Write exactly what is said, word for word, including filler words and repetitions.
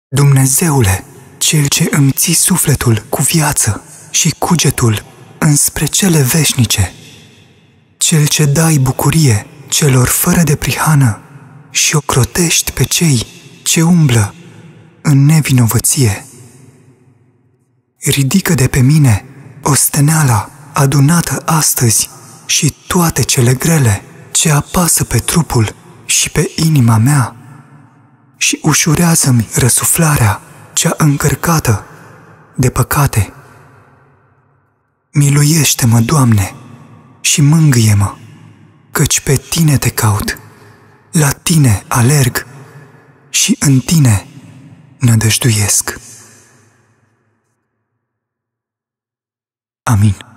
Dumnezeule, Cel ce îmi ții sufletul cu viață și cugetul înspre cele veșnice, Cel ce dai bucurie celor fără de prihană și ocrotești pe cei ce umblă în nevinovăție. Ridică de pe mine osteneala adunată astăzi și toate cele grele ce apasă pe trupul și pe inima mea și ușurează-mi răsuflarea cea încărcată de păcate. Miluiește-mă, Doamne, și mângâie-mă, căci pe Tine te caut, la Tine alerg și în Tine nădăjduiesc. Amin.